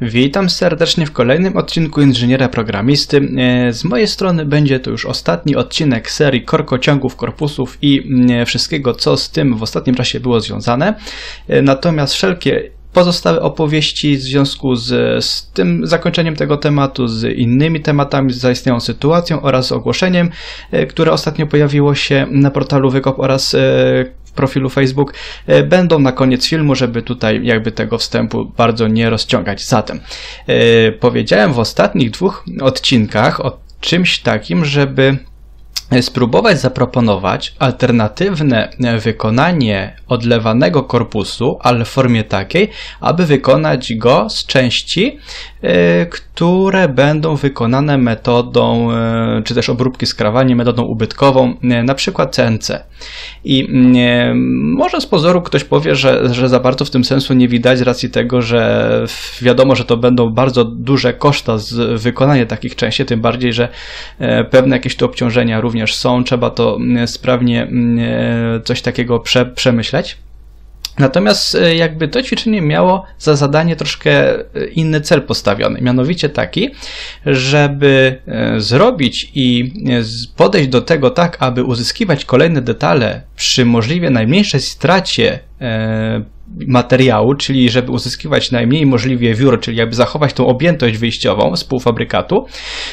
Witam serdecznie w kolejnym odcinku Inżyniera Programisty. Z mojej strony będzie to już ostatni odcinek serii korkociągów, korpusów i wszystkiego, co z tym w ostatnim czasie było związane. Natomiast wszelkie pozostałe opowieści w związku z tym zakończeniem tego tematu, z innymi tematami, z zaistniałą sytuacją oraz z ogłoszeniem, które ostatnio pojawiło się na portalu Wykop oraz w profilu Facebook, będą na koniec filmu, żeby tutaj jakby tego wstępu bardzo nie rozciągać. Zatem powiedziałem w ostatnich dwóch odcinkach o czymś takim, żeby spróbować zaproponować alternatywne wykonanie odlewanego korpusu, ale w formie takiej, aby wykonać go z części, które będą wykonane metodą, czy też obróbki skrawaniem metodą ubytkową, na przykład CNC. I może z pozoru ktoś powie, że za bardzo w tym sensu nie widać z racji tego, że wiadomo, że to będą bardzo duże koszta z wykonania takich części, tym bardziej, że pewne jakieś tu obciążenia również są, trzeba to sprawnie coś takiego przemyśleć. Natomiast jakby to ćwiczenie miało za zadanie troszkę inny cel postawiony, mianowicie taki, żeby zrobić i podejść do tego tak, aby uzyskiwać kolejne detale przy możliwie najmniejszej stracie materiału, czyli żeby uzyskiwać najmniej możliwie wiór, czyli jakby zachować tą objętość wyjściową z półfabrykatu,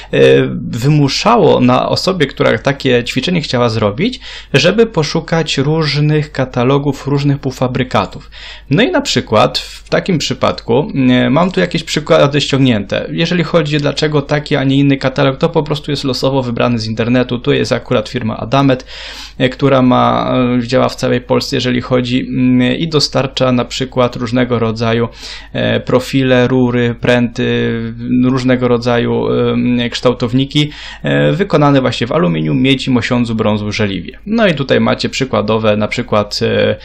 wymuszało na osobie, która takie ćwiczenie chciała zrobić, żeby poszukać różnych katalogów, różnych półfabrykatów. No i na przykład w takim przypadku mam tu jakieś przykłady ściągnięte. Jeżeli chodzi dlaczego taki, a nie inny katalog, to po prostu jest losowo wybrany z internetu. Tu jest akurat firma Adamet, która działa w całej Polsce, jeżeli chodzi i dostarcza na przykład różnego rodzaju profile, rury, pręty, różnego rodzaju kształtowniki wykonane właśnie w aluminium, miedzi, mosiądzu, brązu, żeliwie. No i tutaj macie przykładowe na przykład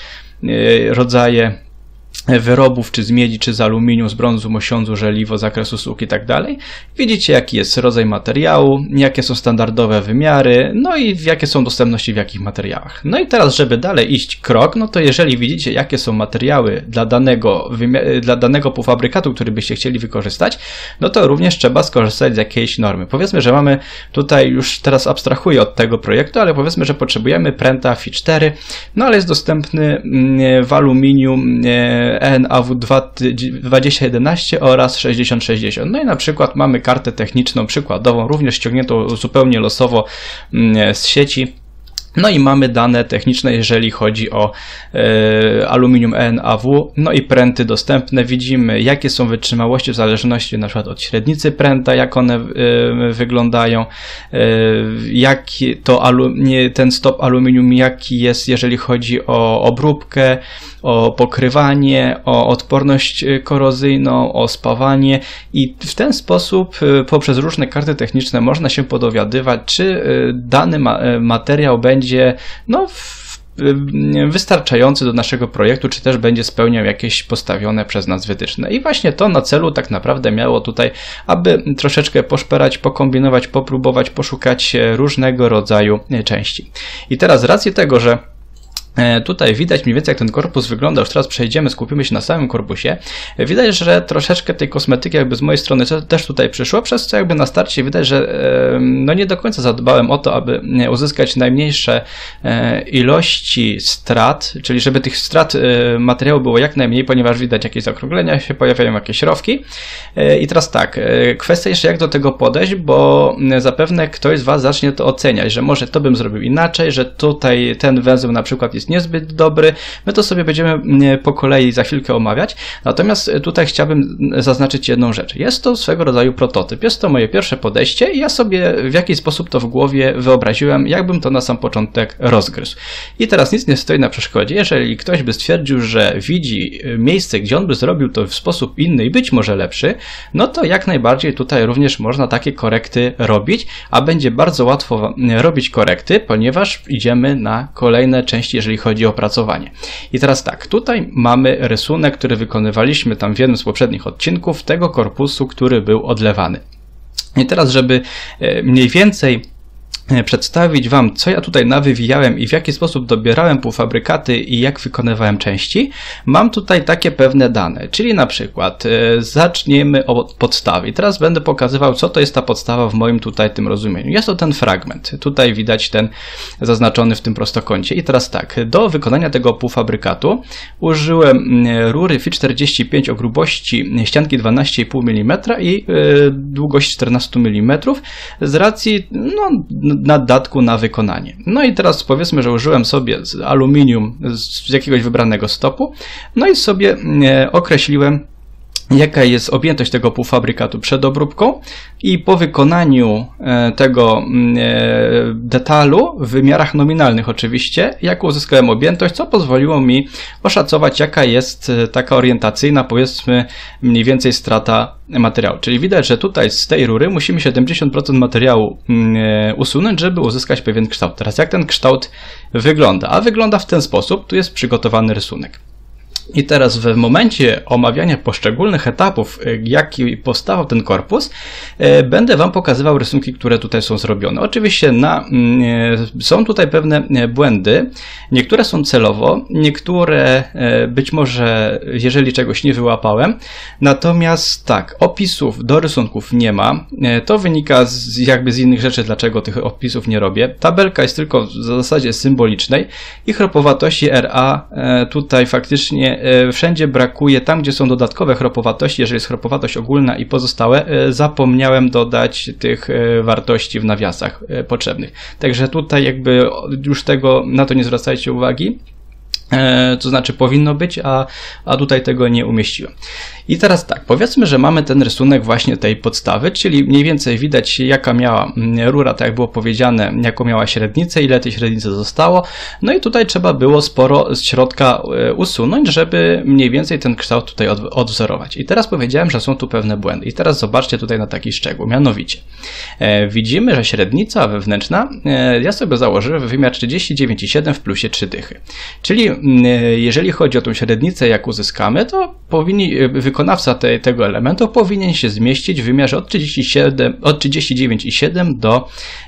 rodzaje wyrobów, czy z miedzi, czy z aluminium, z brązu, mosiądzu, żeliwo, zakresu usług i tak dalej. Widzicie, jaki jest rodzaj materiału, jakie są standardowe wymiary, no i jakie są dostępności w jakich materiałach. No i teraz, żeby dalej iść krok, no to jeżeli widzicie, jakie są materiały dla danego półfabrykatu, który byście chcieli wykorzystać, no to również trzeba skorzystać z jakiejś normy. Powiedzmy, że mamy tutaj, już teraz abstrahuję od tego projektu, ale powiedzmy, że potrzebujemy pręta FI4, no ale jest dostępny w aluminium EN-AW 2011 oraz 6060. No i na przykład mamy kartę techniczną przykładową, również ściągniętą zupełnie losowo z sieci. No i mamy dane techniczne, jeżeli chodzi o aluminium EN-AW, no i pręty dostępne. Widzimy, jakie są wytrzymałości w zależności na przykład od średnicy pręta, jak one wyglądają, jaki to ten stop aluminium, jaki jest, jeżeli chodzi o obróbkę, o pokrywanie, o odporność korozyjną, o spawanie i w ten sposób poprzez różne karty techniczne można się podowiadywać, czy dany materiał będzie wystarczający do naszego projektu, czy też będzie spełniał jakieś postawione przez nas wytyczne. I właśnie to na celu tak naprawdę miało tutaj, aby troszeczkę poszperać, pokombinować, popróbować, poszukać różnego rodzaju części. I teraz z racji tego, że tutaj widać mniej więcej, jak ten korpus wygląda, już teraz przejdziemy, skupimy się na samym korpusie. Widać, że troszeczkę tej kosmetyki jakby z mojej strony też tutaj przyszło, przez co jakby na starcie widać, że no nie do końca zadbałem o to, aby uzyskać najmniejsze ilości strat, czyli żeby tych strat materiału było jak najmniej, ponieważ widać jakieś zaokrąglenia, się pojawiają jakieś rowki. I teraz tak, kwestia jeszcze jak do tego podejść, bo zapewne ktoś z Was zacznie to oceniać, że może to bym zrobił inaczej, że tutaj ten węzeł na przykład jest niezbyt dobry. My to sobie będziemy po kolei za chwilkę omawiać. Natomiast tutaj chciałbym zaznaczyć jedną rzecz. Jest to swego rodzaju prototyp. Jest to moje pierwsze podejście i ja sobie w jakiś sposób to w głowie wyobraziłem, jakbym to na sam początek rozgryzł. I teraz nic nie stoi na przeszkodzie. Jeżeli ktoś by stwierdził, że widzi miejsce, gdzie on by zrobił to w sposób inny i być może lepszy, no to jak najbardziej tutaj również można takie korekty robić, a będzie bardzo łatwo robić korekty, ponieważ idziemy na kolejne części, jeżeli chodzi o opracowanie. I teraz tak, tutaj mamy rysunek, który wykonywaliśmy tam w jednym z poprzednich odcinków tego korpusu, który był odlewany. I teraz, żeby mniej więcej przedstawić Wam, co ja tutaj nawywijałem i w jaki sposób dobierałem półfabrykaty i jak wykonywałem części, mam tutaj takie pewne dane, czyli na przykład zaczniemy od podstawy. I teraz będę pokazywał, co to jest ta podstawa w moim tutaj tym rozumieniu. Jest to ten fragment. Tutaj widać ten zaznaczony w tym prostokącie. I teraz tak, do wykonania tego półfabrykatu użyłem rury Fi45 o grubości ścianki 12,5 mm i długość 14 mm z racji naddatku na wykonanie. No i teraz powiedzmy, że użyłem sobie z aluminium z jakiegoś wybranego stopu, no i sobie określiłem, jaka jest objętość tego półfabrykatu przed obróbką i po wykonaniu tego detalu, w wymiarach nominalnych oczywiście, jaką uzyskałem objętość, co pozwoliło mi oszacować, jaka jest taka orientacyjna, powiedzmy mniej więcej strata materiału. Czyli widać, że tutaj z tej rury musimy 70% materiału usunąć, żeby uzyskać pewien kształt. Teraz jak ten kształt wygląda? A wygląda w ten sposób, tu jest przygotowany rysunek. I teraz w momencie omawiania poszczególnych etapów, jaki powstawał ten korpus, będę Wam pokazywał rysunki, które tutaj są zrobione. Oczywiście są tutaj pewne błędy, niektóre są celowo, niektóre być może, jeżeli czegoś nie wyłapałem, natomiast tak, opisów do rysunków nie ma, to wynika jakby z innych rzeczy, dlaczego tych opisów nie robię. Tabelka jest tylko w zasadzie symbolicznej i chropowatości RA tutaj faktycznie wszędzie brakuje, tam gdzie są dodatkowe chropowatości, jeżeli jest chropowatość ogólna i pozostałe, zapomniałem dodać tych wartości w nawiasach potrzebnych. Także tutaj jakby już na to nie zwracajcie uwagi. To znaczy powinno być, a tutaj tego nie umieściłem. I teraz tak, powiedzmy, że mamy ten rysunek właśnie tej podstawy, czyli mniej więcej widać, jaka miała rura, tak jak było powiedziane, jaką miała średnicę, ile tej średnicy zostało. No i tutaj trzeba było sporo z środka usunąć, żeby mniej więcej ten kształt tutaj odwzorować. I teraz powiedziałem, że są tu pewne błędy. I teraz zobaczcie tutaj na taki szczegół, mianowicie widzimy, że średnica wewnętrzna, ja sobie założyłem wymiar 39,7 w plusie 3 dychy. Czyli jeżeli chodzi o tą średnicę, jak uzyskamy, to wykonawca tego elementu powinien się zmieścić w wymiarze od 39,7 do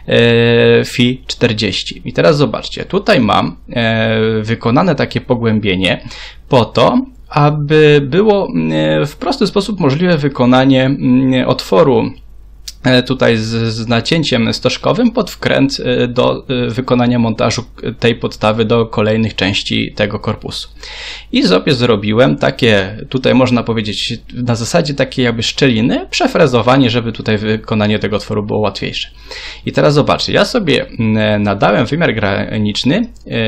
Fi 40. I teraz zobaczcie, tutaj mam wykonane takie pogłębienie po to, aby było w prosty sposób możliwe wykonanie otworu tutaj z nacięciem stożkowym pod wkręt do wykonania montażu tej podstawy do kolejnych części tego korpusu. I sobie zrobiłem takie, tutaj można powiedzieć na zasadzie takiej jakby szczeliny, przefrezowanie, żeby tutaj wykonanie tego otworu było łatwiejsze. I teraz zobaczcie, ja sobie nadałem wymiar graniczny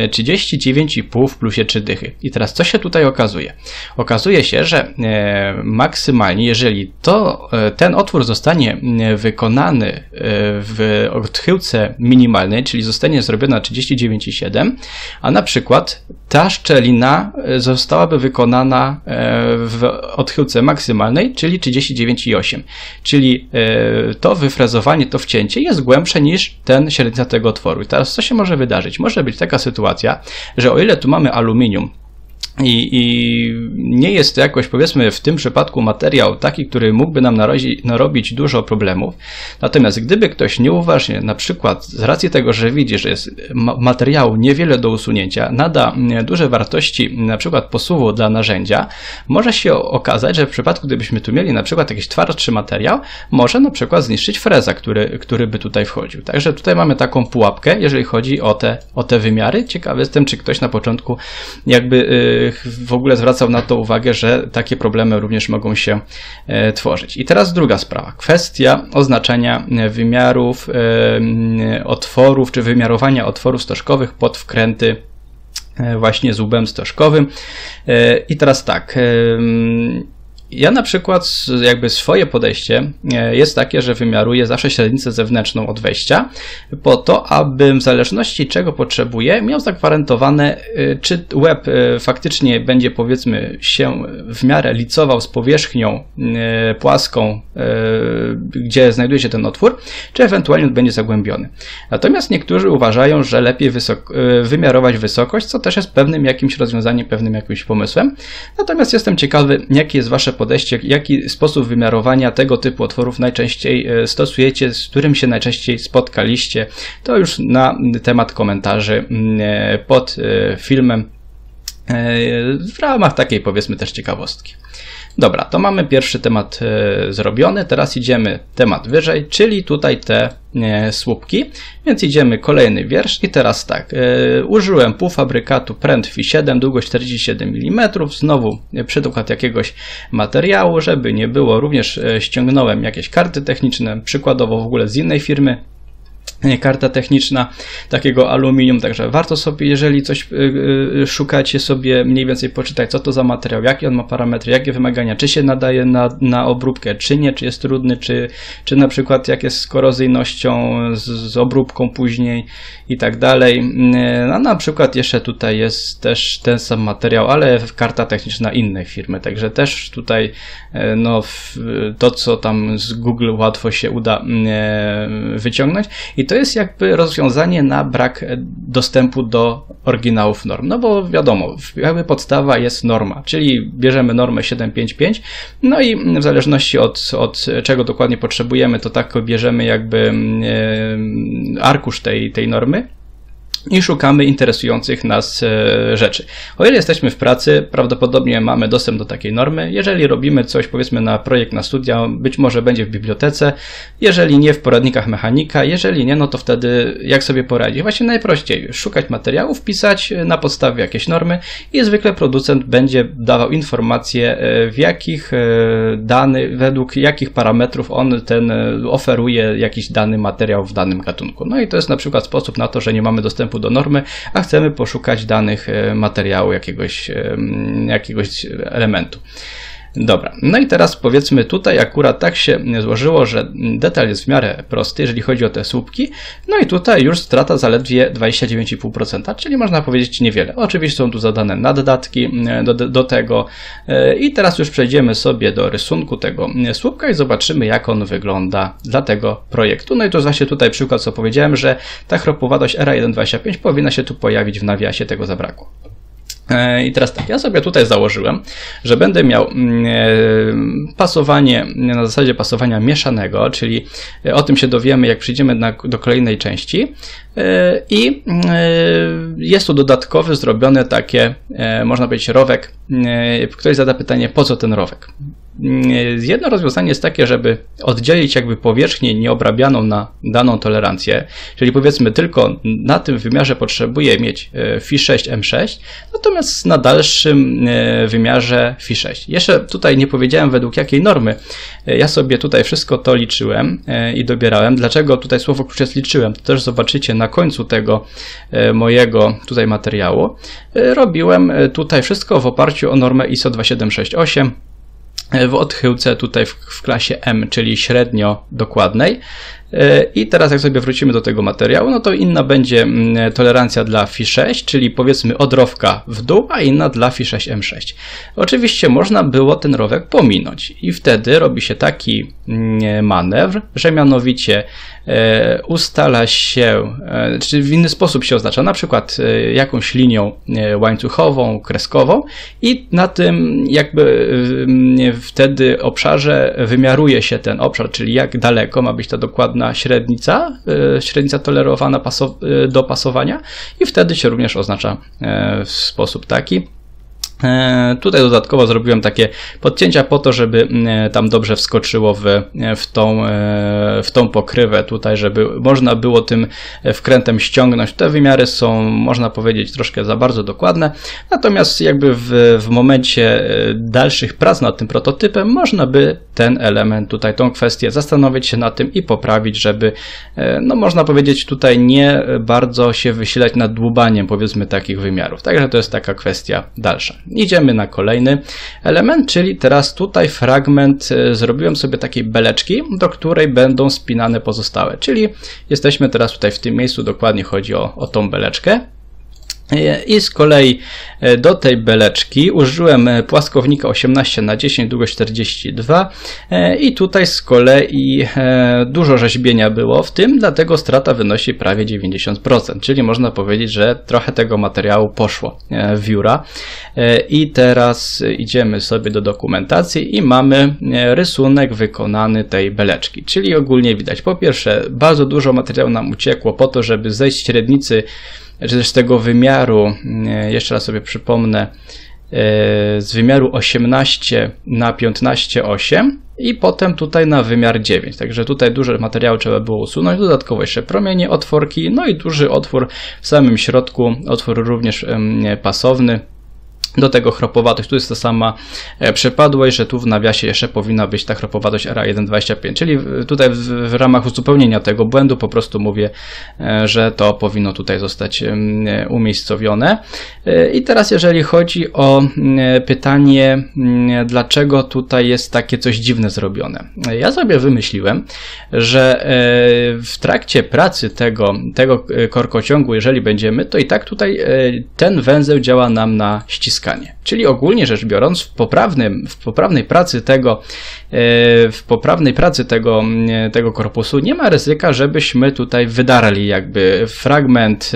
39,5 w plusie 3 dychy. I teraz co się tutaj okazuje? Okazuje się, że maksymalnie, jeżeli ten otwór zostanie wykonany w odchyłce minimalnej, czyli zostanie zrobiona na 39,7, a na przykład ta szczelina zostałaby wykonana w odchyłce maksymalnej, czyli 39,8. Czyli to wyfrezowanie, to wcięcie jest głębsze niż średnica tego otworu. I teraz co się może wydarzyć? Może być taka sytuacja, że o ile tu mamy aluminium, i nie jest to jakoś, powiedzmy, w tym przypadku materiał taki, który mógłby nam narobić dużo problemów. Natomiast gdyby ktoś nieuważnie, na przykład z racji tego, że widzi, że jest materiału niewiele do usunięcia, nada duże wartości, na przykład posuwu dla narzędzia, może się okazać, że w przypadku, gdybyśmy tu mieli na przykład jakiś twardszy materiał, może na przykład zniszczyć freza, który by tutaj wchodził. Także tutaj mamy taką pułapkę, jeżeli chodzi o te wymiary. Ciekawy jestem, czy ktoś na początku jakby w ogóle zwracał na to uwagę, że takie problemy również mogą się tworzyć. I teraz druga sprawa. Kwestia oznaczenia wymiarów otworów, czy wymiarowania otworów stożkowych pod wkręty właśnie z łbem stożkowym. I teraz tak. Ja na przykład jakby swoje podejście jest takie, że wymiaruję zawsze średnicę zewnętrzną od wejścia po to, abym w zależności czego potrzebuję miał zagwarantowane, czy łeb faktycznie będzie, powiedzmy, się w miarę licował z powierzchnią płaską, gdzie znajduje się ten otwór, czy ewentualnie będzie zagłębiony. Natomiast niektórzy uważają, że lepiej wymiarować wysokość, co też jest pewnym jakimś rozwiązaniem, pewnym jakimś pomysłem. Natomiast jestem ciekawy, jakie jest Wasze podejście, jaki sposób wymiarowania tego typu otworów najczęściej stosujecie, z którym się najczęściej spotkaliście, to już na temat komentarzy pod filmem w ramach takiej, powiedzmy, też ciekawostki. Dobra, to mamy pierwszy temat zrobiony, teraz idziemy temat wyżej, czyli tutaj te słupki, więc idziemy kolejny wiersz i teraz tak, użyłem półfabrykatu Pręt-Fi 7, długość 47 mm, znowu przykład jakiegoś materiału, żeby nie było, również ściągnąłem jakieś karty techniczne, przykładowo w ogóle z innej firmy, karta techniczna takiego aluminium, także warto sobie, jeżeli coś szukacie, sobie mniej więcej poczytać, co to za materiał, jakie on ma parametry, jakie wymagania, czy się nadaje na obróbkę, czy nie, czy jest trudny, czy na przykład jak jest z korozyjnością, z obróbką później i tak dalej. A na przykład jeszcze tutaj jest też ten sam materiał, ale karta techniczna innej firmy, także też tutaj no, to, co tam z Google łatwo się uda wyciągnąć. I to jest jakby rozwiązanie na brak dostępu do oryginałów norm. No bo wiadomo, jakby podstawa jest norma, czyli bierzemy normę 755, no i w zależności od czego dokładnie potrzebujemy, to tak bierzemy jakby arkusz tej normy i szukamy interesujących nas rzeczy. O ile jesteśmy w pracy, prawdopodobnie mamy dostęp do takiej normy. Jeżeli robimy coś, powiedzmy na projekt, na studia, być może będzie w bibliotece, jeżeli nie w poradnikach mechanika, jeżeli nie, no to wtedy jak sobie poradzić? Właśnie najprościej szukać materiałów, pisać na podstawie jakiejś normy i zwykle producent będzie dawał informacje, w jakich danych, według jakich parametrów on oferuje jakiś dany materiał w danym gatunku. No i to jest na przykład sposób na to, że nie mamy dostępu do normy, a chcemy poszukać danych materiału, jakiegoś elementu. Dobra, no i teraz powiedzmy tutaj akurat tak się złożyło, że detal jest w miarę prosty, jeżeli chodzi o te słupki, no i tutaj już strata zaledwie 29,5%, czyli można powiedzieć niewiele. Oczywiście są tu zadane naddatki do tego i teraz już przejdziemy sobie do rysunku tego słupka i zobaczymy, jak on wygląda dla tego projektu. No i to jest właśnie tutaj przykład, co powiedziałem, że ta chropowadość ERA125 powinna się tu pojawić w nawiasie, tego zabrakło. I teraz tak, ja sobie tutaj założyłem, że będę miał pasowanie na zasadzie pasowania mieszanego, czyli o tym się dowiemy, jak przyjdziemy do kolejnej części. I jest tu dodatkowy zrobiony takie, można powiedzieć, rowek. Ktoś zada pytanie, po co ten rowek? Jedno rozwiązanie jest takie, żeby oddzielić jakby powierzchnię nieobrabianą na daną tolerancję, czyli powiedzmy tylko na tym wymiarze potrzebuję mieć Fi 6 M6, natomiast na dalszym wymiarze Fi 6. Jeszcze tutaj nie powiedziałem według jakiej normy. Ja sobie tutaj wszystko to liczyłem i dobierałem. Dlaczego tutaj słowo klucz jest liczyłem? To też zobaczycie na końcu tego mojego tutaj materiału. Robiłem tutaj wszystko w oparciu o normę ISO 2768. W odchyłce tutaj w klasie M, czyli średnio dokładnej. I teraz jak sobie wrócimy do tego materiału, no to inna będzie tolerancja dla Fi 6, czyli powiedzmy od rowka w dół, a inna dla Fi 6 M6. Oczywiście można było ten rowek pominąć i wtedy robi się taki manewr, że mianowicie ustala się, czy w inny sposób się oznacza, na przykład jakąś linią łańcuchową, kreskową i na tym jakby wtedy obszarze wymiaruje się ten obszar, czyli jak daleko ma być ta dokładna średnica tolerowana do pasowania i wtedy się również oznacza w sposób taki. Tutaj dodatkowo zrobiłem takie podcięcia po to, żeby tam dobrze wskoczyło w tą pokrywę tutaj, żeby można było tym wkrętem ściągnąć. Te wymiary są, można powiedzieć, troszkę za bardzo dokładne, natomiast jakby w momencie dalszych prac nad tym prototypem można by ten element tutaj, tą kwestię zastanowić się nad tym i poprawić, żeby, no można powiedzieć, tutaj nie bardzo się wysilać nad dłubaniem, powiedzmy, takich wymiarów. Także to jest taka kwestia dalsza. Idziemy na kolejny element, czyli teraz tutaj fragment, zrobiłem sobie takiej beleczki, do której będą spinane pozostałe, czyli jesteśmy teraz tutaj w tym miejscu, dokładnie chodzi o tą beleczkę. I z kolei do tej beleczki użyłem płaskownika 18×10, długość 42 i tutaj z kolei dużo rzeźbienia było w tym, dlatego strata wynosi prawie 90%, czyli można powiedzieć, że trochę tego materiału poszło w Jura. I teraz idziemy sobie do dokumentacji i mamy rysunek wykonany tej beleczki, czyli ogólnie widać, po pierwsze bardzo dużo materiału nam uciekło po to, żeby zejść z średnicy, czy też z tego wymiaru, jeszcze raz sobie przypomnę, z wymiaru 18×15,8 i potem tutaj na wymiar 9. Także tutaj duże materiału trzeba było usunąć, dodatkowo jeszcze promienie, otworki, no i duży otwór w samym środku, otwór również pasowny. Do tego chropowatość, tu jest ta sama przypadłość, że tu w nawiasie jeszcze powinna być ta chropowatość RA125, czyli tutaj w ramach uzupełnienia tego błędu po prostu mówię, że to powinno tutaj zostać umiejscowione. I teraz jeżeli chodzi o pytanie, dlaczego tutaj jest takie coś dziwne zrobione. Ja sobie wymyśliłem, że w trakcie pracy tego korkociągu, jeżeli będziemy, to i tak tutaj ten węzeł działa nam na ściskanie. Czyli ogólnie rzecz biorąc, w poprawnej pracy tego korpusu nie ma ryzyka, żebyśmy tutaj wydarli jakby fragment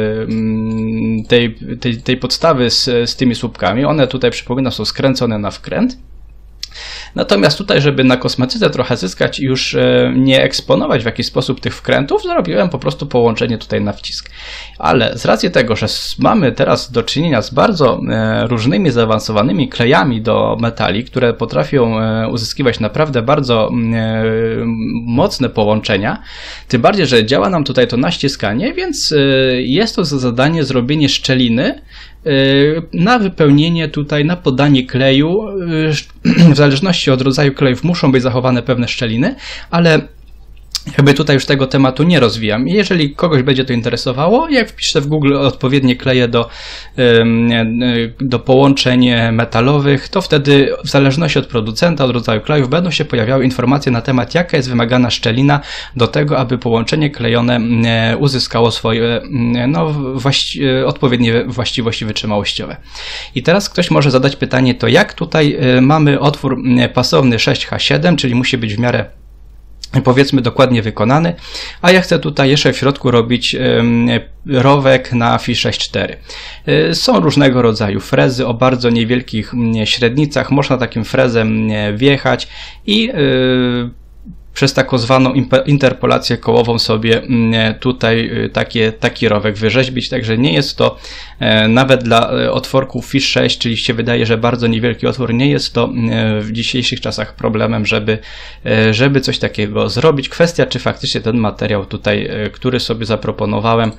tej podstawy z tymi słupkami. One tutaj, przypominam, są skręcone na wkręt. Natomiast tutaj, żeby na kosmetyce trochę zyskać i już nie eksponować w jakiś sposób tych wkrętów, zrobiłem po prostu połączenie tutaj na wcisk. Ale z racji tego, że mamy teraz do czynienia z bardzo różnymi zaawansowanymi klejami do metali, które potrafią uzyskiwać naprawdę bardzo mocne połączenia, tym bardziej, że działa nam tutaj to naściskanie, więc jest to za zadanie zrobienie szczeliny na wypełnienie tutaj, na podanie kleju. W zależności od rodzaju klejów muszą być zachowane pewne szczeliny, ale jakby tutaj już tego tematu nie rozwijam. Jeżeli kogoś będzie to interesowało, jak wpiszę w Google odpowiednie kleje do połączeń metalowych, to wtedy w zależności od producenta, od rodzaju klejów będą się pojawiały informacje na temat, jaka jest wymagana szczelina do tego, aby połączenie klejone uzyskało swoje odpowiednie właściwości wytrzymałościowe. I teraz ktoś może zadać pytanie, to jak tutaj mamy otwór pasowny 6H7, czyli musi być w miarę, powiedzmy, dokładnie wykonany, a ja chcę tutaj jeszcze w środku robić rowek na FI 6.4. Są różnego rodzaju frezy o bardzo niewielkich średnicach, można takim frezem wjechać i przez taką zwaną interpolację kołową sobie tutaj taki rowek wyrzeźbić, także nie jest to nawet dla otworków FI 6, czyli się wydaje, że bardzo niewielki otwór, nie jest to w dzisiejszych czasach problemem, żeby coś takiego zrobić. Kwestia, czy faktycznie ten materiał tutaj, który sobie zaproponowałem,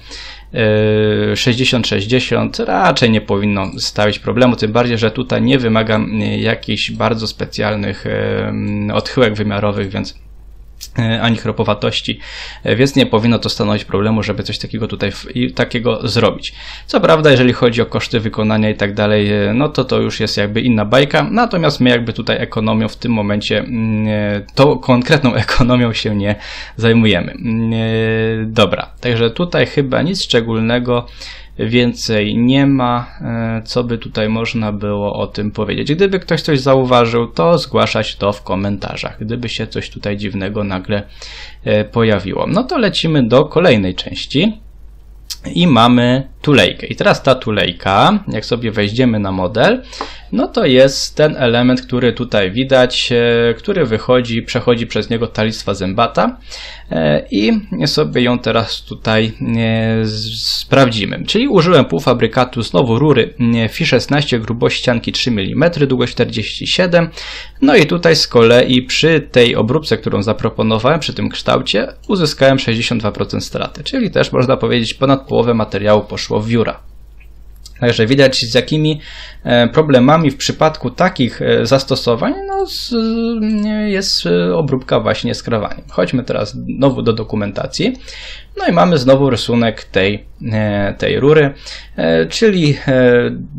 60-60 raczej nie powinno stawić problemu, tym bardziej, że tutaj nie wymagam jakichś bardzo specjalnych odchyłek wymiarowych, więc ani chropowatości, więc nie powinno to stanowić problemu, żeby coś takiego zrobić. Co prawda, jeżeli chodzi o koszty wykonania i tak dalej, no to już jest jakby inna bajka, natomiast my jakby tutaj ekonomią w tym momencie, tą konkretną ekonomią się nie zajmujemy. Dobra, także tutaj chyba nic szczególnego więcej nie ma, co by tutaj można było o tym powiedzieć. Gdyby ktoś coś zauważył, to zgłaszać to w komentarzach, gdyby się coś tutaj dziwnego nagle pojawiło. No to lecimy do kolejnej części i mamy tulejkę. I teraz ta tulejka, jak sobie wejdziemy na model, no to jest ten element, który tutaj widać, który przechodzi przez niego ta listwa zębata i sobie ją teraz tutaj sprawdzimy. Czyli użyłem półfabrykatu, znowu rury FI 16, grubość ścianki 3 mm, długość 47. No i tutaj z kolei przy tej obróbce, którą zaproponowałem, przy tym kształcie, uzyskałem 62% straty, czyli też można powiedzieć ponad połowę materiału poszło w Jura. Także widać, z jakimi problemami w przypadku takich zastosowań jest obróbka właśnie skrawaniem. Chodźmy teraz znowu do dokumentacji. No i mamy znowu rysunek tej rury, czyli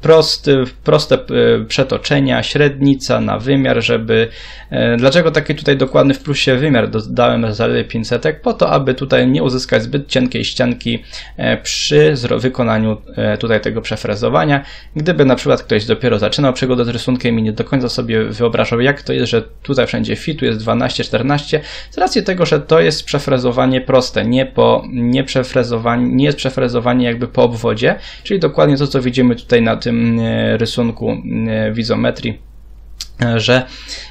proste przetoczenia, średnica na wymiar, żeby... Dlaczego taki tutaj dokładny w plusie wymiar dodałem zaledwie 500? Po to, aby tutaj nie uzyskać zbyt cienkiej ścianki przy wykonaniu tutaj tego przefrezowania. Gdyby na przykład ktoś dopiero zaczynał przygodę z rysunkiem i nie do końca sobie wyobrażał, jak to jest, że tutaj wszędzie fitu jest 12, 14, z racji tego, że to jest przefrezowanie proste, nie jest przefrezowanie jakby po obwodzie, czyli dokładnie to, co widzimy tutaj na tym rysunku w izometrii, że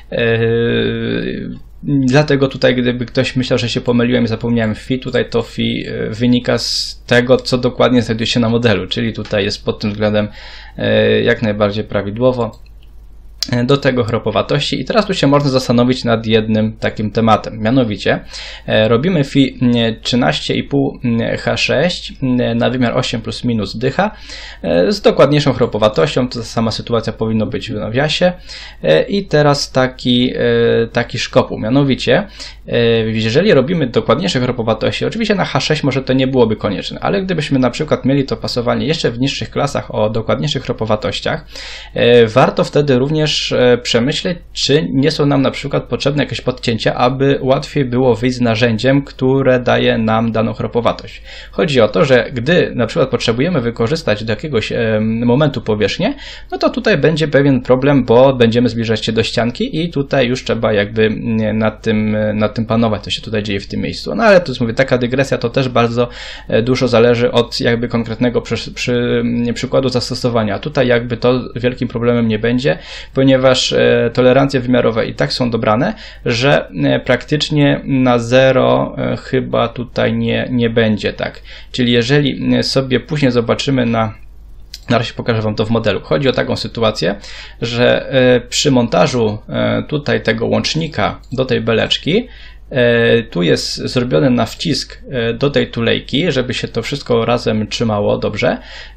dlatego tutaj, gdyby ktoś myślał, że się pomyliłem i zapomniałem fi, tutaj to fi wynika z tego, co dokładnie znajduje się na modelu, czyli tutaj jest pod tym względem jak najbardziej prawidłowo. Do tego chropowatości i teraz tu się można zastanowić nad jednym takim tematem, mianowicie robimy fi 13,5 H6 na wymiar 8 plus minus dycha z dokładniejszą chropowatością, to sama sytuacja powinno być w nawiasie i teraz taki szkopuł, mianowicie jeżeli robimy dokładniejsze chropowatości, oczywiście na H6 może to nie byłoby konieczne, ale gdybyśmy na przykład mieli to pasowanie jeszcze w niższych klasach o dokładniejszych chropowatościach, warto wtedy również przemyśleć, czy nie są nam na przykład potrzebne jakieś podcięcia, aby łatwiej było wyjść z narzędziem, które daje nam daną chropowatość. Chodzi o to, że gdy na przykład potrzebujemy wykorzystać do jakiegoś momentu powierzchnię, no to tutaj będzie pewien problem, bo będziemy zbliżać się do ścianki i tutaj już trzeba jakby nad tym panować, co się tutaj dzieje w tym miejscu. No ale to jest, mówię, taka dygresja, to też bardzo dużo zależy od jakby konkretnego przykładu zastosowania. Tutaj jakby to wielkim problemem nie będzie, ponieważ tolerancje wymiarowe i tak są dobrane, że praktycznie na zero chyba tutaj nie będzie tak. Czyli jeżeli sobie później zobaczymy na razie pokażę Wam to w modelu. Chodzi o taką sytuację, że przy montażu tutaj tego łącznika do tej beleczki tu jest zrobiony na wcisk do tej tulejki, żeby się to wszystko razem trzymało dobrze.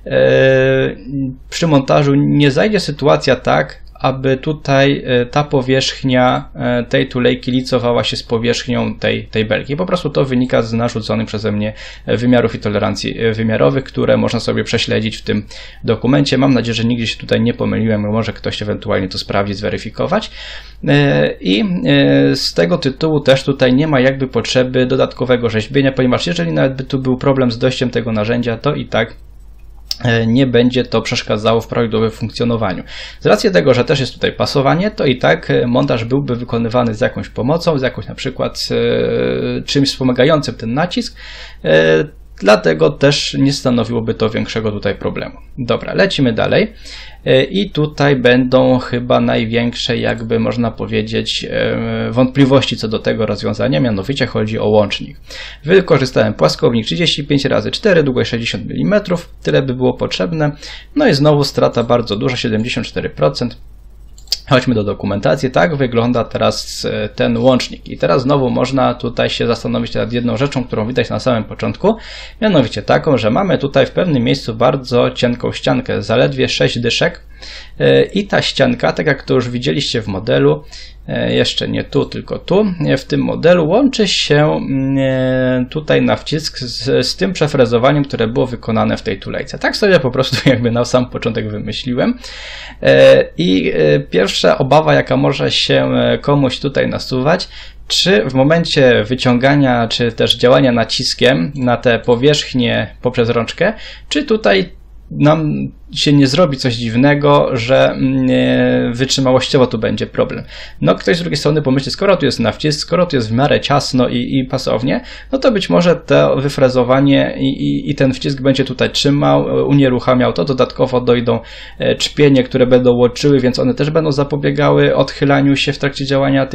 Przy montażu nie zajdzie sytuacja tak, aby tutaj ta powierzchnia tej tulejki licowała się z powierzchnią tej belki. Po prostu to wynika z narzuconych przeze mnie wymiarów i tolerancji wymiarowych, które można sobie prześledzić w tym dokumencie. Mam nadzieję, że nigdzie się tutaj nie pomyliłem, może ktoś ewentualnie to sprawdzić, zweryfikować. I z tego tytułu też tutaj nie ma jakby potrzeby dodatkowego rzeźbienia, ponieważ jeżeli nawet by tu był problem z dojściem tego narzędzia, to i tak nie będzie to przeszkadzało w prawidłowym funkcjonowaniu. Z racji tego, że też jest tutaj pasowanie, to i tak montaż byłby wykonywany z jakąś pomocą, z jakąś na przykład czymś wspomagającym ten nacisk, dlatego też nie stanowiłoby to większego tutaj problemu. Dobra, lecimy dalej. I tutaj będą chyba największe, jakby można powiedzieć, wątpliwości co do tego rozwiązania, mianowicie chodzi o łącznik. Wykorzystałem płaskownik 35x4, długość 60 mm, tyle by było potrzebne. No i znowu strata bardzo duża, 74%. Chodźmy do dokumentacji. Tak wygląda teraz ten łącznik. I teraz znowu można tutaj się zastanowić nad jedną rzeczą, którą widać na samym początku. Mianowicie taką, że mamy tutaj w pewnym miejscu bardzo cienką ściankę, zaledwie 6 dyszek. I ta ścianka, tak jak to już widzieliście w modelu, jeszcze nie tu, tylko tu, w tym modelu łączy się tutaj na wcisk z tym przefrezowaniem, które było wykonane w tej tulejce. Tak sobie po prostu jakby na sam początek wymyśliłem. I pierwsza obawa, jaka może się komuś tutaj nasuwać, czy w momencie wyciągania, czy też działania naciskiem na tę powierzchnię poprzez rączkę, czy tutaj nam się nie zrobi coś dziwnego, że wytrzymałościowo tu będzie problem. No ktoś z drugiej strony pomyśli, skoro tu jest na wcisk, skoro tu jest w miarę ciasno i pasownie, no to być może to wyfrezowanie i ten wcisk będzie tutaj trzymał, unieruchamiał to, dodatkowo dojdą czpienie, które będą łączyły, więc one też będą zapobiegały odchylaniu się w trakcie działania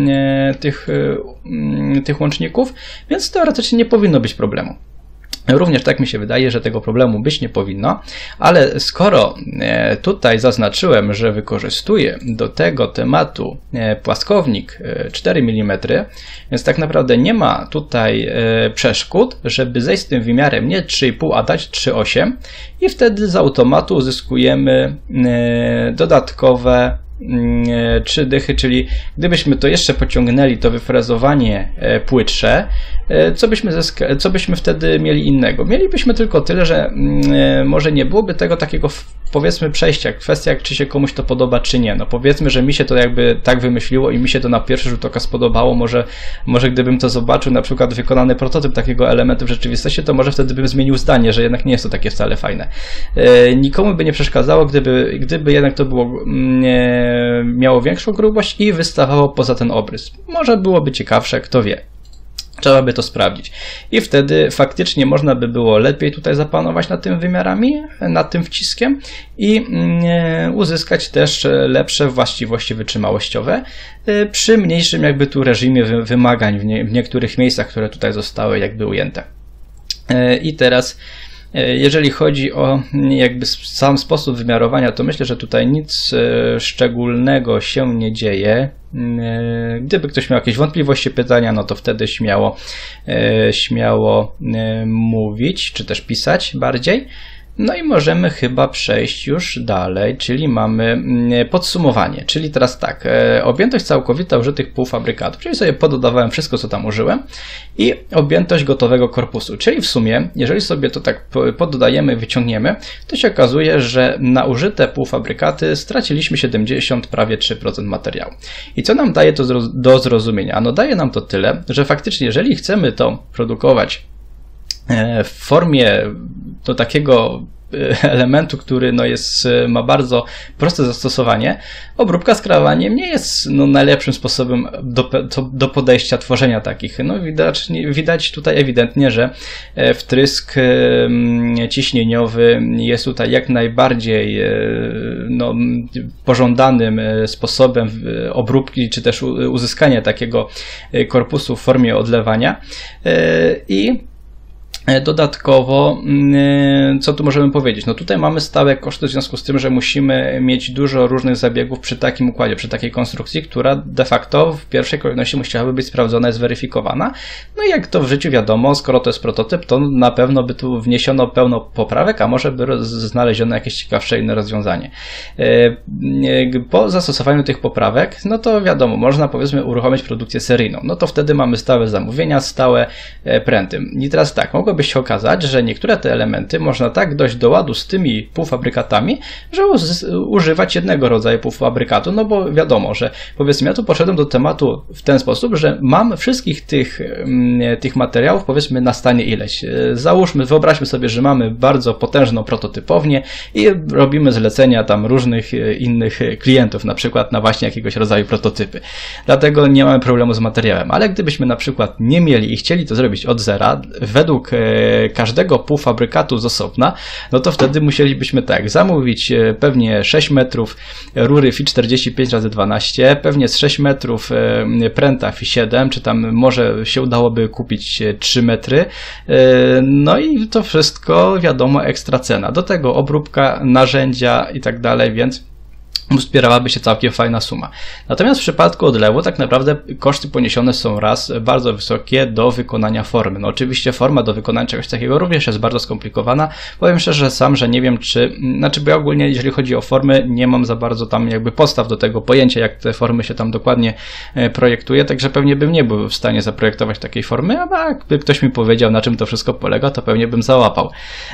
tych łączników, więc teoretycznie nie powinno być problemu. Również tak mi się wydaje, że tego problemu być nie powinno, ale skoro tutaj zaznaczyłem, że wykorzystuję do tego tematu płaskownik 4 mm, więc tak naprawdę nie ma tutaj przeszkód, żeby zejść z tym wymiarem nie 3,5, a dać 3,8 i wtedy z automatu uzyskujemy dodatkowe 3 dychy, czyli gdybyśmy to jeszcze pociągnęli, to wyfrezowanie płytsze, co byśmy wtedy mieli innego? Mielibyśmy tylko tyle, że może nie byłoby tego takiego powiedzmy przejścia, kwestia czy się komuś to podoba czy nie. No powiedzmy, że mi się to jakby tak wymyśliło i mi się to na pierwszy rzut oka spodobało, może gdybym to zobaczył, na przykład wykonany prototyp takiego elementu w rzeczywistości, to może wtedy bym zmienił zdanie, że jednak nie jest to takie wcale fajne. Nikomu by nie przeszkadzało, gdyby jednak to było miało większą grubość i wystawało poza ten obrys. Może byłoby ciekawsze, kto wie. Trzeba by to sprawdzić. I wtedy faktycznie można by było lepiej tutaj zapanować nad tym wymiarami, nad tym wciskiem i uzyskać też lepsze właściwości wytrzymałościowe przy mniejszym jakby tu reżimie wymagań w niektórych miejscach, które tutaj zostały jakby ujęte. I teraz jeżeli chodzi o jakby sam sposób wymiarowania, to myślę, że tutaj nic szczególnego się nie dzieje. Gdyby ktoś miał jakieś wątpliwości, pytania, no to wtedy śmiało mówić, czy też pisać bardziej. No i możemy chyba przejść już dalej, czyli mamy podsumowanie, czyli teraz tak, objętość całkowita użytych półfabrykatów, czyli sobie pododawałem wszystko, co tam użyłem i objętość gotowego korpusu, czyli w sumie, jeżeli sobie to tak poddodajemy, wyciągniemy, to się okazuje, że na użyte półfabrykaty straciliśmy 70, prawie 3% materiału. I co nam daje to do zrozumienia? No daje nam to tyle, że faktycznie, jeżeli chcemy to produkować w formie do takiego elementu, który ma bardzo proste zastosowanie, obróbka skrawaniem nie jest najlepszym sposobem do podejścia tworzenia takich. No, widać tutaj ewidentnie, że wtrysk ciśnieniowy jest tutaj jak najbardziej pożądanym sposobem obróbki, czy też uzyskania takiego korpusu w formie odlewania. I dodatkowo, co tu możemy powiedzieć? No tutaj mamy stałe koszty w związku z tym, że musimy mieć dużo różnych zabiegów przy takim układzie, przy takiej konstrukcji, która de facto w pierwszej kolejności musiałaby być sprawdzona i zweryfikowana. No i jak to w życiu wiadomo, skoro to jest prototyp, to na pewno by tu wniesiono pełno poprawek, a może by znaleziono jakieś ciekawsze inne rozwiązanie. Po zastosowaniu tych poprawek, no to wiadomo, można powiedzmy uruchomić produkcję seryjną. No to wtedy mamy stałe zamówienia, stałe pręty. I teraz tak, mogłoby się okazać, że niektóre te elementy można tak dojść do ładu z tymi półfabrykatami, że używać jednego rodzaju półfabrykatu, no bo wiadomo, że powiedzmy ja tu poszedłem do tematu w ten sposób, że mam wszystkich tych materiałów powiedzmy na stanie ileś. Załóżmy, wyobraźmy sobie, że mamy bardzo potężną prototypownię i robimy zlecenia tam różnych innych klientów, na przykład na właśnie jakiegoś rodzaju prototypy. Dlatego nie mamy problemu z materiałem, ale gdybyśmy na przykład nie mieli i chcieli to zrobić od zera, według każdego półfabrykatu z osobna, no to wtedy musielibyśmy tak, zamówić pewnie 6 metrów rury FI 45x12, pewnie z 6 metrów pręta FI 7, czy tam może się udałoby kupić 3 metry, no i to wszystko wiadomo ekstra cena. Do tego obróbka, narzędzia i tak dalej, więc zbierałaby się całkiem fajna suma. Natomiast w przypadku odlewu tak naprawdę koszty poniesione są bardzo wysokie do wykonania formy. No oczywiście forma do wykonania czegoś takiego również jest bardzo skomplikowana. Powiem szczerze sam, że nie wiem bo ja ogólnie jeżeli chodzi o formy nie mam za bardzo tam jakby podstaw do tego pojęcia, jak te formy się tam dokładnie projektuje, także pewnie bym nie był w stanie zaprojektować takiej formy, a jakby ktoś mi powiedział, na czym to wszystko polega, to pewnie bym załapał.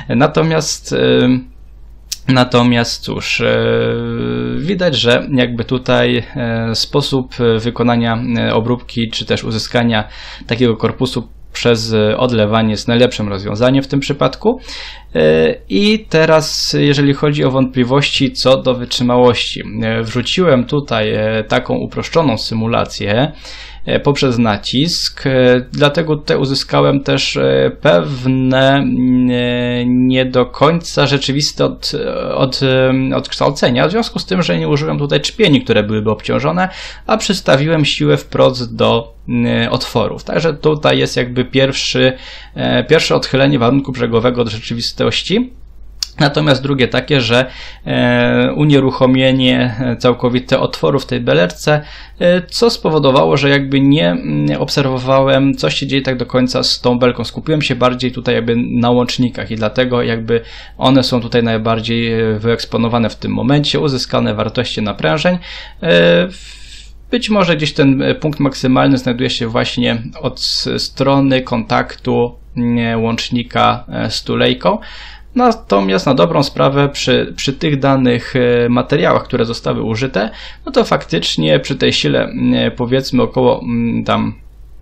Natomiast cóż, widać, że jakby tutaj sposób wykonania obróbki, czy też uzyskania takiego korpusu przez odlewanie jest najlepszym rozwiązaniem w tym przypadku. I teraz, jeżeli chodzi o wątpliwości co do wytrzymałości, wrzuciłem tutaj taką uproszczoną symulację poprzez nacisk, dlatego tutaj uzyskałem też pewne nie do końca rzeczywiste odkształcenia, w związku z tym, że nie użyłem tutaj czpieni, które byłyby obciążone, a przystawiłem siłę wprost do otworów. Także tutaj jest jakby pierwsze odchylenie warunku brzegowego od rzeczywistości. Natomiast drugie takie, że unieruchomienie całkowite otworów w tej belerce, co spowodowało, że jakby nie obserwowałem, co się dzieje tak do końca z tą belką. Skupiłem się bardziej tutaj jakby na łącznikach i dlatego jakby one są tutaj najbardziej wyeksponowane w tym momencie, uzyskane wartości naprężeń. Być może gdzieś ten punkt maksymalny znajduje się właśnie od strony kontaktu łącznika z tulejką. Natomiast na dobrą sprawę przy tych danych materiałach, które zostały użyte, no to faktycznie przy tej sile powiedzmy około tam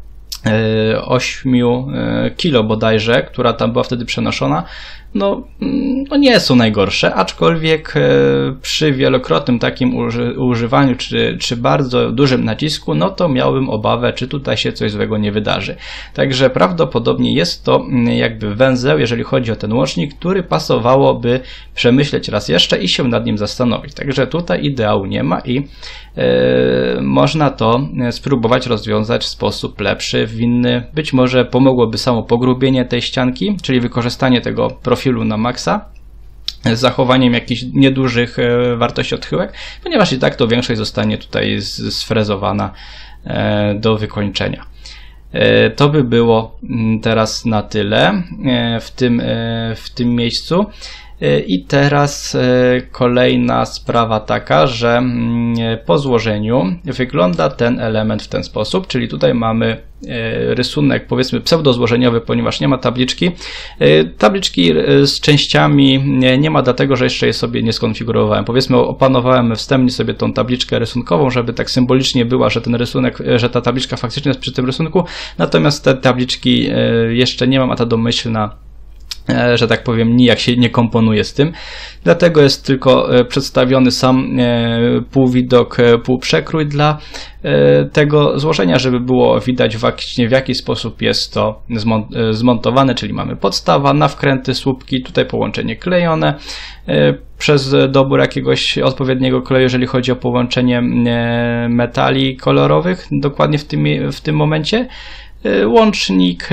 8 kilo bodajże, która tam była wtedy przenoszona, no nie są najgorsze, aczkolwiek przy wielokrotnym takim używaniu, czy bardzo dużym nacisku, no to miałbym obawę, czy tutaj się coś złego nie wydarzy. Także prawdopodobnie jest to jakby węzeł, jeżeli chodzi o ten łącznik, który pasowałoby przemyśleć raz jeszcze i się nad nim zastanowić. Także tutaj ideału nie ma i można to spróbować rozwiązać w sposób lepszy, winny. Być może pomogłoby samo pogrubienie tej ścianki, czyli wykorzystanie tego profilu na maksa z zachowaniem jakichś niedużych wartości odchyłek, ponieważ i tak to większość zostanie tutaj sfrezowana do wykończenia. To by było teraz na tyle w tym miejscu. I teraz kolejna sprawa taka, że po złożeniu wygląda ten element w ten sposób, czyli tutaj mamy rysunek powiedzmy pseudozłożeniowy, ponieważ nie ma tabliczki. Tabliczki z częściami nie ma, dlatego że jeszcze je sobie nie skonfigurowałem. Powiedzmy opanowałem wstępnie sobie tą tabliczkę rysunkową, żeby tak symbolicznie była, że ten rysunek, że ta tabliczka faktycznie jest przy tym rysunku, natomiast te tabliczki jeszcze nie mam, a ta domyślna, że tak powiem, nijak się nie komponuje z tym. Dlatego jest tylko przedstawiony sam półwidok, półprzekrój dla tego złożenia, żeby było widać właśnie w jaki sposób jest to zmontowane, czyli mamy podstawa, na wkręty, słupki, tutaj połączenie klejone przez dobór jakiegoś odpowiedniego kleju, jeżeli chodzi o połączenie metali kolorowych, dokładnie w tym momencie. Łącznik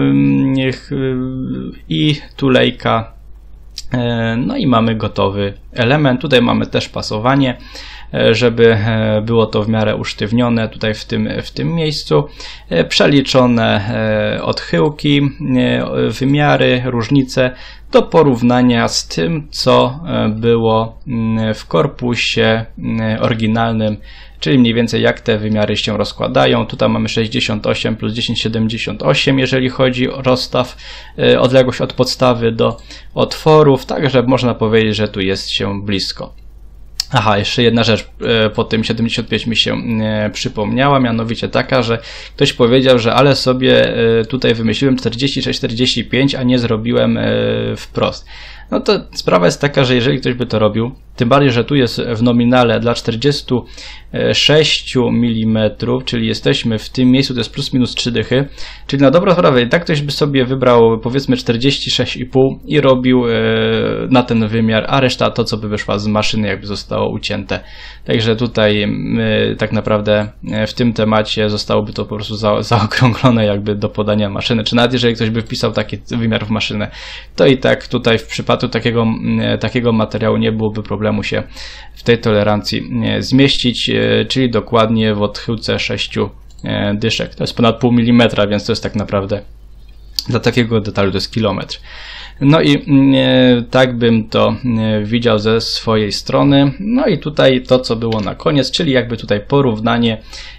i tulejka, no i mamy gotowy element. Tutaj mamy też pasowanie, żeby było to w miarę usztywnione tutaj w tym miejscu, przeliczone odchyłki, wymiary, różnice do porównania z tym, co było w korpusie oryginalnym, czyli mniej więcej jak te wymiary się rozkładają. Tutaj mamy 68 plus 10,78, jeżeli chodzi o rozstaw, odległość od podstawy do otworów, także można powiedzieć, że tu jest się blisko. Aha, jeszcze jedna rzecz po tym 75 mi się przypomniała, mianowicie taka, że ktoś powiedział, że ale sobie tutaj wymyśliłem 46-45, a nie zrobiłem wprost. No to sprawa jest taka, że jeżeli ktoś by to robił, tym bardziej, że tu jest w nominale dla 46 mm, czyli jesteśmy w tym miejscu, to jest plus minus 3 dychy, czyli na dobrą sprawę i tak ktoś by sobie wybrał powiedzmy 46,5 i robił na ten wymiar, a reszta to, co by wyszła z maszyny, jakby zostało ucięte. Także tutaj tak naprawdę w tym temacie zostałoby to po prostu zaokrąglone jakby do podania maszyny, czy nawet jeżeli ktoś by wpisał taki wymiar w maszynę, to i tak tutaj w przypadku takiego materiału nie byłoby problemu się w tej tolerancji zmieścić, czyli dokładnie w odchyłce 6 dyszek. To jest ponad pół milimetra, więc to jest tak naprawdę dla takiego detalu to jest kilometr. No i tak bym to widział ze swojej strony. No i tutaj to, co było na koniec, czyli jakby tutaj porównanie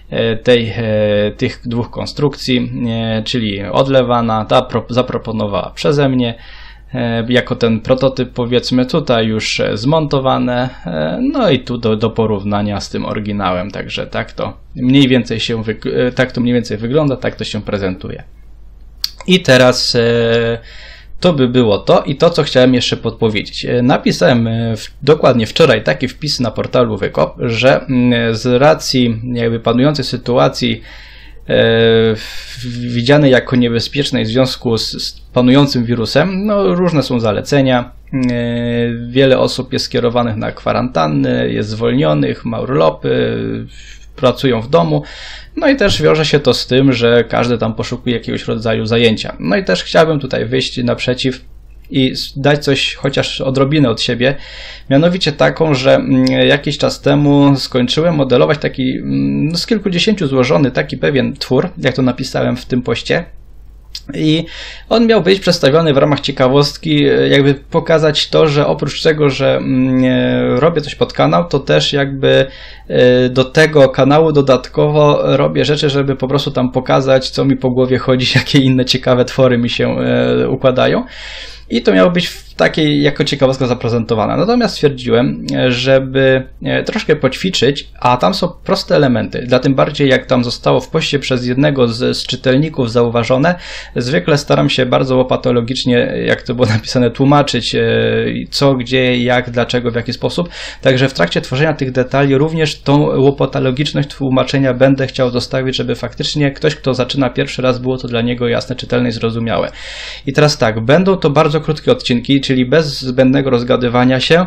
tych dwóch konstrukcji, czyli odlewana, ta zaproponowała przeze mnie, jako ten prototyp powiedzmy tutaj już zmontowane, no i tu do porównania z tym oryginałem, także tak to mniej więcej wygląda, tak to się prezentuje. I teraz to by było to i to, co chciałem jeszcze podpowiedzieć. Napisałem dokładnie wczoraj taki wpis na portalu Wykop, że z racji jakby panującej sytuacji widzianej jako niebezpiecznej w związku z panującym wirusem, no różne są zalecenia. Wiele osób jest skierowanych na kwarantanny, jest zwolnionych, ma urlopy, pracują w domu. No i też wiąże się to z tym, że każdy tam poszukuje jakiegoś rodzaju zajęcia. No i też chciałbym tutaj wyjść naprzeciw i dać coś chociaż odrobinę od siebie, mianowicie taką, że jakiś czas temu skończyłem modelować taki z kilkudziesięciu złożony taki pewien twór, jak to napisałem w tym poście. I on miał być przedstawiony w ramach ciekawostki, jakby pokazać to, że oprócz tego, że robię coś pod kanał, to też jakby do tego kanału dodatkowo robię rzeczy, żeby po prostu tam pokazać, co mi po głowie chodzi, jakie inne ciekawe twory mi się układają. I to miało być takiej jako ciekawostka zaprezentowana. Natomiast stwierdziłem, żeby troszkę poćwiczyć, a tam są proste elementy. Dla tym bardziej, jak tam zostało w poście przez jednego z czytelników zauważone, zwykle staram się bardzo łopatologicznie, jak to było napisane, tłumaczyć co, gdzie, jak, dlaczego, w jaki sposób. Także w trakcie tworzenia tych detali również tą łopatologiczność tłumaczenia będę chciał zostawić, żeby faktycznie ktoś, kto zaczyna pierwszy raz, było to dla niego jasne, czytelne i zrozumiałe. I teraz tak, będą to bardzo krótkie odcinki, czyli bez zbędnego rozgadywania się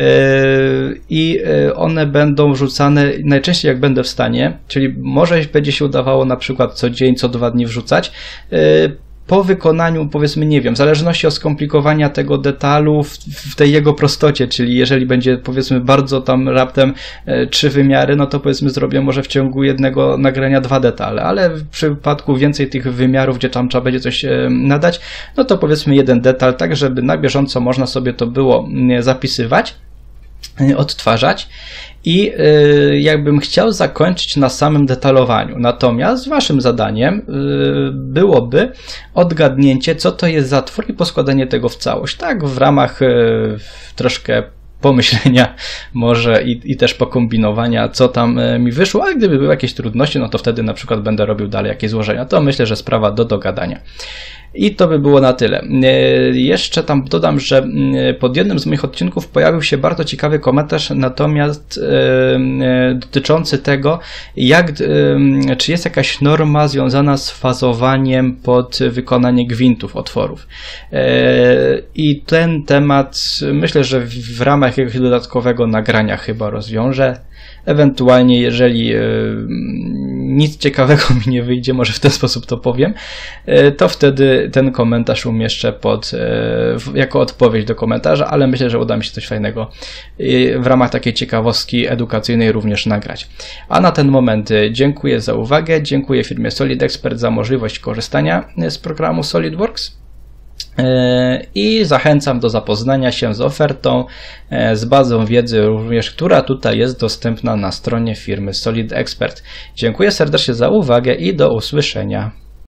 i one będą wrzucane najczęściej jak będę w stanie, czyli może będzie się udawało na przykład co dzień, co 2 dni wrzucać. Po wykonaniu, powiedzmy, nie wiem, w zależności od skomplikowania tego detalu w tej jego prostocie, czyli jeżeli będzie, powiedzmy, bardzo tam raptem 3 wymiary, no to powiedzmy zrobię może w ciągu jednego nagrania 2 detale, ale w przypadku więcej tych wymiarów, gdzie tam trzeba będzie coś nadać, no to powiedzmy 1 detal, tak żeby na bieżąco można sobie to było zapisywać, odtwarzać. I jakbym chciał zakończyć na samym detalowaniu. Natomiast waszym zadaniem byłoby odgadnięcie, co to jest za twór i poskładanie tego w całość. Tak, w ramach troszkę pomyślenia może i też pokombinowania, co tam mi wyszło, a gdyby były jakieś trudności, no to wtedy na przykład będę robił dalej jakieś złożenia. To myślę, że sprawa do dogadania. I to by było na tyle. Jeszcze tam dodam, że pod jednym z moich odcinków pojawił się bardzo ciekawy komentarz, natomiast dotyczący tego, czy jest jakaś norma związana z fazowaniem pod wykonanie gwintów, otworów. I ten temat myślę, że w ramach jakiegoś dodatkowego nagrania chyba rozwiążę. Ewentualnie, jeżeli nic ciekawego mi nie wyjdzie, może w ten sposób to powiem, to wtedy ten komentarz umieszczę jako odpowiedź do komentarza, ale myślę, że uda mi się coś fajnego w ramach takiej ciekawostki edukacyjnej również nagrać. A na ten moment dziękuję za uwagę, dziękuję firmie Solid Expert za możliwość korzystania z programu SolidWorks. I zachęcam do zapoznania się z ofertą, z bazą wiedzy również, która tutaj jest dostępna na stronie firmy Solid Expert. Dziękuję serdecznie za uwagę i do usłyszenia.